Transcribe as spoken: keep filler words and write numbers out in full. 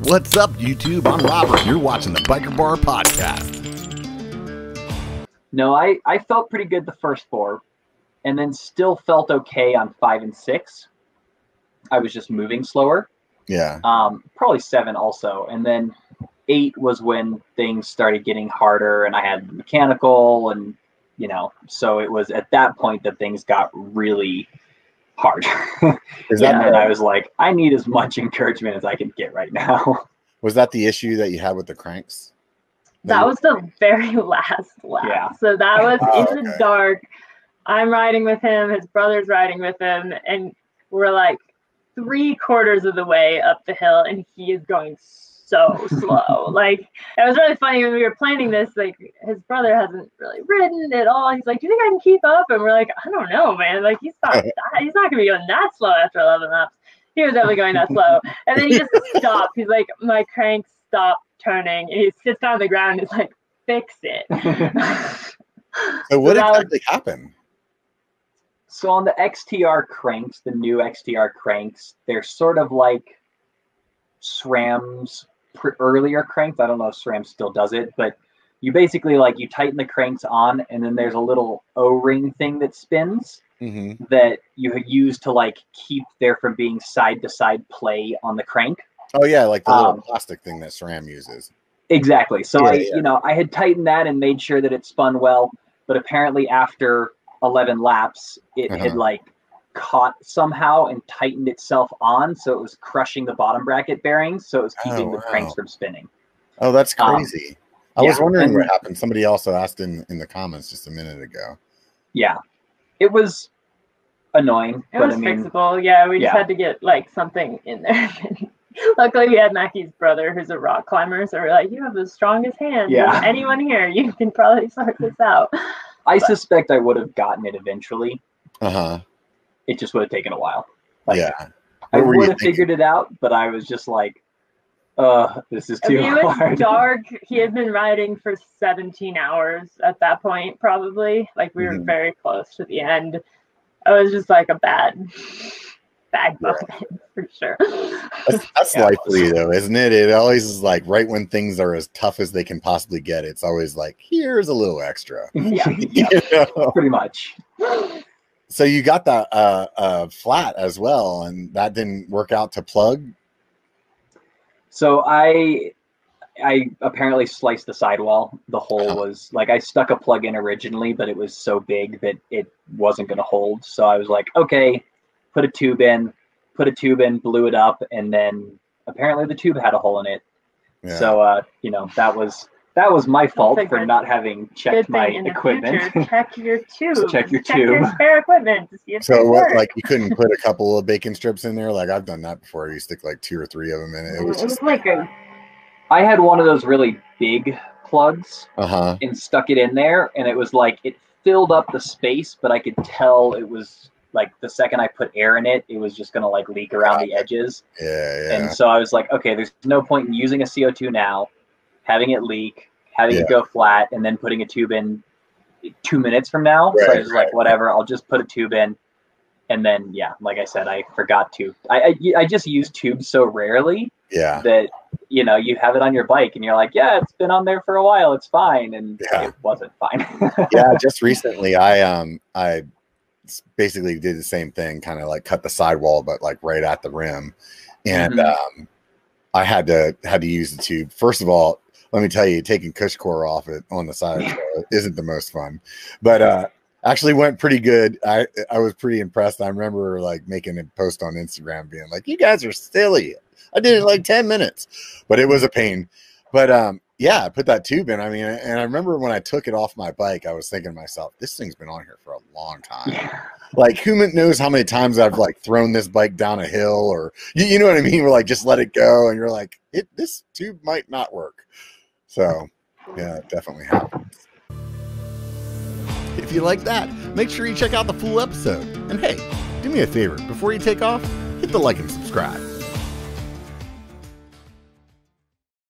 What's up, YouTube? I'm Robert, and you're watching the Biker Bar Podcast. No, I, I felt pretty good the first four, and then still felt okay on five and six. I was just moving slower. Yeah. Um, probably seven also. And then eight was when things started getting harder, and I had mechanical, and, you know, so it was at that point that things got really hard. Is that and I was like, I need as much encouragement as I can get right now. Was that the issue that you had with the cranks? That was the very last lap. Yeah. So that was Oh, in the okay. dark. I'm riding with him. His brother's riding with him. And we're like three quarters of the way up the hill, and he is going so slow. Like, it was really funny when we were planning this. Like, his brother hasn't really ridden at all. He's like, do you think I can keep up? And we're like, I don't know, man. Like, he's not, he's not going to be going that slow after eleven laps. He was definitely going that slow. And then he just stopped. He's like, my crank stopped turning. And he sits on the ground and is like, fix it. So what So that exactly happened? So on the X T R cranks, the new X T R cranks, they're sort of like SRAM's pr- earlier cranks. I don't know if SRAM still does it, but you basically like you tighten the cranks on, and then there's a little O-ring thing that spins Mm-hmm. that you use to like keep there from being side to side play on the crank. Oh yeah, like the little Um, plastic thing that SRAM uses. Exactly. So Yeah, I, yeah. you know, I had tightened that and made sure that it spun well, but apparently after eleven laps, it had Uh-huh. like caught somehow and tightened itself on, so it was crushing the bottom bracket bearings, so it was keeping Oh, the cranks wow. from spinning. Oh, that's Um, crazy. I was yeah, wondering and- what happened. Somebody also asked in, in the comments just a minute ago. Yeah, it was annoying, It but was I mean, fixable. Yeah, we just yeah. had to get like something in there. Luckily, we had Mackie's brother, who's a rock climber, so we're like, you have the strongest hands Yeah. of anyone here. You can probably sort this out. I but- suspect I would have gotten it eventually. Uh-huh. It just would have taken a while. Like, Yeah. I What were you would have thinking? figured it out, but I was just like, uh, this is I too mean, it was hard. dark. He had been riding for seventeen hours at that point, probably. Like, we were Mhm. very close to the end. It was just like a bad, bad Yeah. moment for sure. That's, that's Yeah, it likely though, isn't it? It always is like right when things are as tough as they can possibly get, it's always like, here's a little extra. yeah, You yeah, know? pretty much. So you got that uh, uh, flat as well, and that didn't work out to plug. So I I apparently sliced the sidewall. The hole Uh-huh. was like I stuck a plug in originally, but it was so big that it wasn't going to hold. So I was like, okay, put a tube in, put a tube in, blew it up, and then apparently the tube had a hole in it. Yeah. So uh, you know, that was that was my fault a for good- not having Good checked thing my in the equipment. future, check your tube. Check your Check your tube. spare equipment to see if So it what, works. like you couldn't put a couple of bacon strips in there? Like I've done that before. You stick like two or three of them in it. It was It was just like a I had one of those really big plugs uh-huh. and stuck it in there, and it was like it filled up the space, but I could tell it was like the second I put air in it, it was just gonna like leak around the edges. Yeah, yeah. And so I was like, okay, there's no point in using a C O two now, having it leak, having Yeah. it go flat, and then putting a tube in two minutes from now. so I Right, was like, right. whatever, I'll just put a tube in. And then, yeah, like I said, I forgot to. I, I, I just use tubes so rarely yeah. that, you know, you have it on your bike and you're like, yeah, it's been on there for a while, it's fine. And Yeah. it wasn't fine. Yeah, just recently I um I s- basically did the same thing, kind of like cut the sidewall, but like right at the rim. And Mhm. um I had to had to use the tube. First of all, let me tell you, taking cush core off it on the side of the trail isn't the most fun. But uh actually went pretty good. I I was pretty impressed. I remember like making a post on Instagram being like, you guys are silly. I did it in like ten minutes, but it was a pain. But um, yeah, I put that tube in. I mean, and I remember when I took it off my bike, I was thinking to myself, this thing's been on here for a long time. Yeah. Like, who knows how many times I've like thrown this bike down a hill, or you, you know what I mean? We're like, just let it go, and you're like, it this tube might not work. So yeah, it definitely happens. If you like that, make sure you check out the full episode. And hey, do me a favor, before you take off, hit the like and subscribe.